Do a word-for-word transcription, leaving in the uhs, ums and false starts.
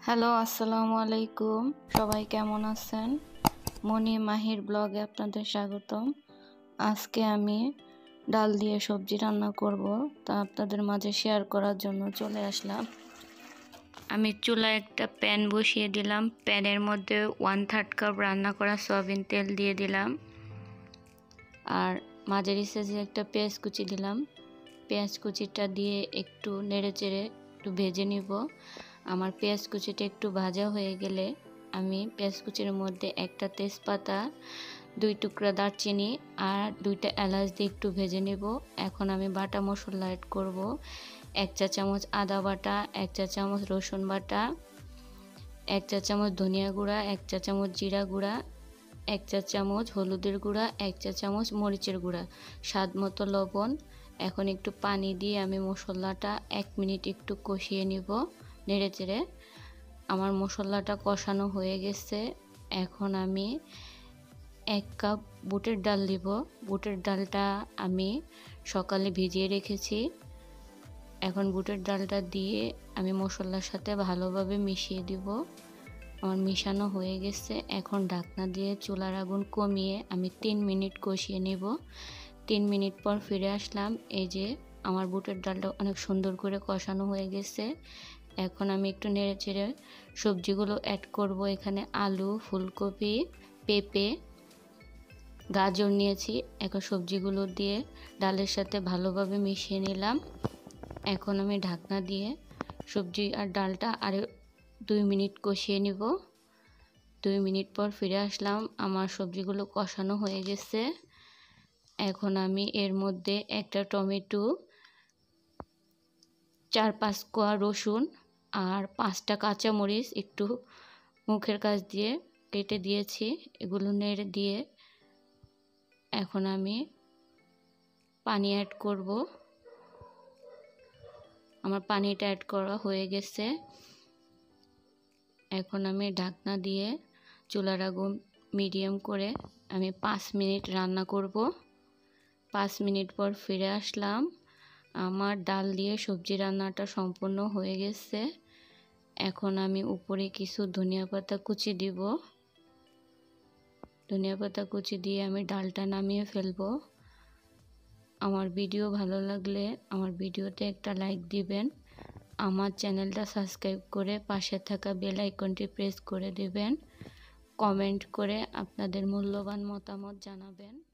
Hello, আসসালামু আলাইকুম। সবাই কেমন আছেন? মনি মাহির ব্লগে আপনাদের স্বাগতম। আজকে আমি ডাল দিয়ে সবজি রান্না করব, তা আপনাদের মাঝে শেয়ার করার জন্য চলে আসলাম। আমি চুলায় একটা প্যান বসিয়ে দিলাম। প্যানের মধ্যে ওয়ান থার্ড কাপ রান্না করা সয়াবিন তেল দিয়ে দিলাম, আর মাঝারি সাইজে একটা পেঁয়াজ কুচি দিলাম। পেঁয়াজ কুচিটা দিয়ে একটু নেড়ে চেড়ে একটু ভেজে নিব। আমার পেঁয়াজ কুচিটা একটু ভাজা হয়ে গেলে আমি পেঁয়াজ কুচির মধ্যে একটা তেজপাতা, দুই টুকরা দারচিনি আর দুইটা এলাচ দিয়ে একটু ভেজে নেব। এখন আমি বাটা মশলা অ্যাড করব। এক চা চামচ আদা বাটা, এক চা চামচ রসুন বাটা, এক চা চামচ ধনিয়া গুঁড়া, এক চা চামচ জিরা গুঁড়া, এক চা চামচ হলুদের গুঁড়া, এক চা চামচ মরিচের গুঁড়া, স্বাদ মতো লবণ। এখন একটু পানি দিয়ে আমি মশলাটা এক মিনিট একটু কষিয়ে নিব নেড়ে চেড়ে। আমার মশলাটা কষানো হয়ে গেছে। এখন আমি এক কাপ বুটের ডাল দিব। বুটের ডালটা আমি সকালে ভিজিয়ে রেখেছি। এখন বুটের ডালটা দিয়ে আমি মশলার সাথে ভালোভাবে মিশিয়ে দিব। আমার মিশানো হয়ে গেছে। এখন ঢাকনা দিয়ে চুলার আগুন কমিয়ে আমি তিন মিনিট কষিয়ে নেব। তিন মিনিট পর ফিরে আসলাম। এই যে আমার বুটের ডালটা অনেক সুন্দর করে কষানো হয়ে গেছে। এখন আমি একটু নেড়ে চেড়ে সবজিগুলো অ্যাড করব। এখানে আলু, ফুলকপি, পেঁপে, গাজর নিয়েছি। এখন সবজিগুলো দিয়ে ডালের সাথে ভালোভাবে মিশিয়ে নিলাম। এখন আমি ঢাকনা দিয়ে সবজি আর ডালটা আরও দুই মিনিট কষিয়ে নিব। দুই মিনিট পর ফিরে আসলাম। আমার সবজিগুলো কষানো হয়ে গেছে। এখন আমি এর মধ্যে একটা টমেটো, চার পাঁচ কোয়া রসুন আর পাঁচটা কাঁচামরিচ একটু মুখের কাছ দিয়ে কেটে দিয়েছি। এগুলো নেড়ে দিয়ে এখন আমি পানি অ্যাড করব। আমার পানিটা অ্যাড করা হয়ে গেছে। এখন আমি ঢাকনা দিয়ে চুলার আগুন মিডিয়াম করে আমি পাঁচ মিনিট রান্না করব। পাঁচ মিনিট পর ফিরে আসলাম। আমার ডাল দিয়ে সবজি রান্নাটা সম্পূর্ণ হয়ে গেছে। এখন আমি উপরে কিছু ধনিয়া পাতা কুচি দিব। ধনিয়া পাতা কুচি দিয়ে আমি ডালটা নামিয়ে ফেলবো। আমার ভিডিও ভালো লাগলে আমার ভিডিওতে একটা লাইক দিবেন। আমার চ্যানেলটা সাবস্ক্রাইব করে পাশে থাকা বেল আইকনটি প্রেস করে দিবেন। কমেন্ট করে আপনাদের মূল্যবান মতামত জানাবেন।